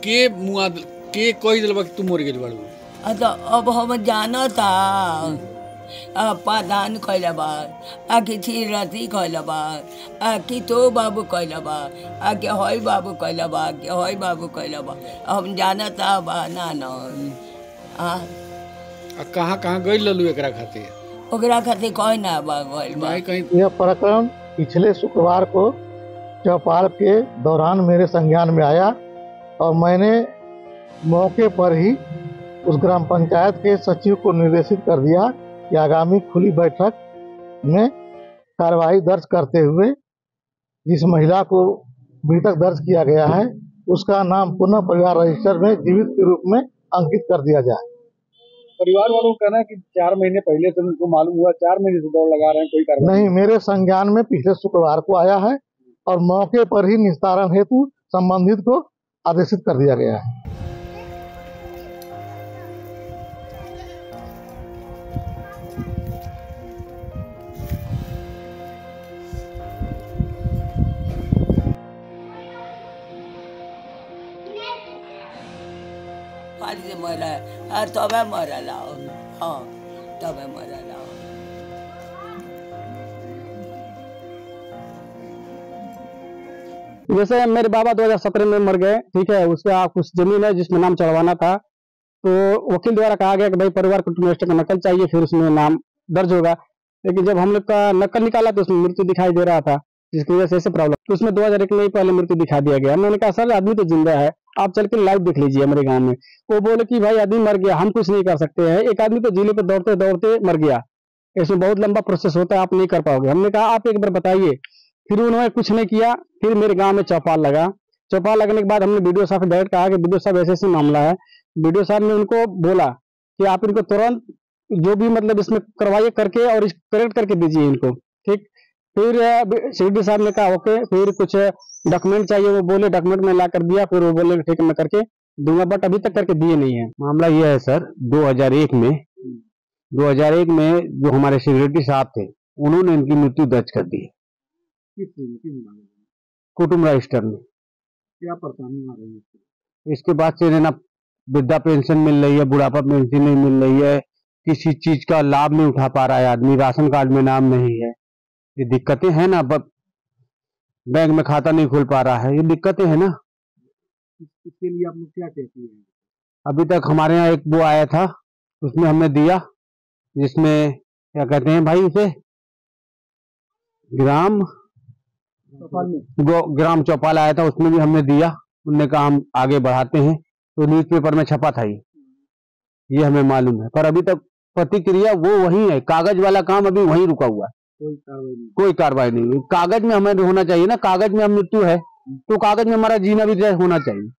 के मुआ के कोई दिलवा कि तू मर गेल बाड़ू? तो अब हम जाना था प्रधान कहला बा आखि रथी कहला बा आखि तो बाबू कहला बा आके हई बाबू कहला बा आके हई बाबू कहला बा हम जाना था बा ना कहाँ कहाँ गई ललू एकरा खातिर? ओकरा खातिर कहीं ना बा गइल बा। यह प्रकरण पिछले शुक्रवार को चौपाल के दौरान मेरे संज्ञान में आया और मैंने मौके पर ही उस ग्राम पंचायत के सचिव को निर्देशित कर दिया कि आगामी खुली बैठक में कार्रवाई दर्ज करते हुए जिस महिला को मृतक दर्ज किया गया है उसका नाम पुनः परिवार रजिस्टर में जीवित के रूप में अंकित कर दिया जाए। परिवार वालों का कहना है कि 4 महीने पहले से उनको मालूम हुआ, 4 महीने से दौड़ लगा रहे हैं, कोई कार्रवाई नहीं। मेरे संज्ञान में पिछले शुक्रवार को आया है और मौके पर ही निस्तारण हेतु संबंधित को आदेशित कर दिया गया है। मरा तबे मरल हाँ तबे मरल। जैसे मेरे बाबा 2017 में मर गए, ठीक है, उसका कुछ जमीन है जिसमें नाम चढ़वाना था, तो वकील द्वारा कहा गया कि भाई परिवार को रजिस्टर का नकल चाहिए, फिर उसमें नाम दर्ज होगा। लेकिन जब हम लोग का नकल निकाला तो उसमें मृत्यु दिखाई दे रहा था, जिसकी वजह से ऐसे प्रॉब्लम, तो उसमें 2001 में ही पहले मृत्यु दिखा दिया गया। मैंने कहा सर आदमी तो जिंदा है, आप चल के लाइव देख लीजिए हमारे गाँव में। वो बोले कि भाई आदमी मर गया, हम कुछ नहीं कर सकते हैं, एक आदमी तो जिले पे दौड़ते दौड़ते मर गया, इसमें बहुत लंबा प्रोसेस होता है, आप नहीं कर पाओगे। हमने कहा आप एक बार बताइए, फिर उन्होंने कुछ नहीं किया। फिर मेरे गांव में चौपाल लगा। चौपाल लगने के बाद हमने बीडीओ साहब से डायरेक्ट कहा कि बीडीओ साहब ऐसे मामला है। बीडीओ साहब ने उनको बोला कि आप इनको तुरंत जो भी मतलब इसमें करवाइए करके और करेक्ट करके दीजिए इनको, ठीक। फिर सीडी साहब ने कहा ओके, फिर कुछ डॉक्यूमेंट चाहिए, वो बोले डॉक्यूमेंट में ला कर दिया, फिर वो बोले ठीक है मैं करके दूंगा, बट अभी तक करके दिए नहीं है। मामला यह है सर, 2001 में जो हमारे सेक्रेटरी साहब थे उन्होंने इनकी मृत्यु दर्ज कर दी है कुटुंब रजिस्टर में। क्या परेशानी आ रही है? इसके बाद से ना वृद्धा पेंशन मिल रही है, बुढ़ापा पेंशन नहीं मिल रही है, किसी चीज का लाभ नहीं उठा पा रहा है आदमी, राशन कार्ड में नाम नहीं है, ये दिक्कतें हैं ना। बैंक में खाता नहीं खुल पा रहा है, ये दिक्कतें हैं ना। इसके लिए आप लोग क्या कहती हैं? अभी तक हमारे यहाँ एक वो आया था, उसमें हमने दिया, जिसमें क्या कहते हैं भाई उसे, ग्राम चौपाल आया था, उसमें भी हमने दिया। उनने कहा हम आगे बढ़ाते हैं, तो न्यूज़पेपर में छपा था ये हमें मालूम है, पर अभी तक प्रतिक्रिया वो वही है, कागज वाला काम अभी वहीं रुका हुआ है, कोई कार्रवाई नहीं। कागज में हमें होना चाहिए ना, कागज में हम मृत्यु है तो कागज में हमारा जीना भी होना चाहिए।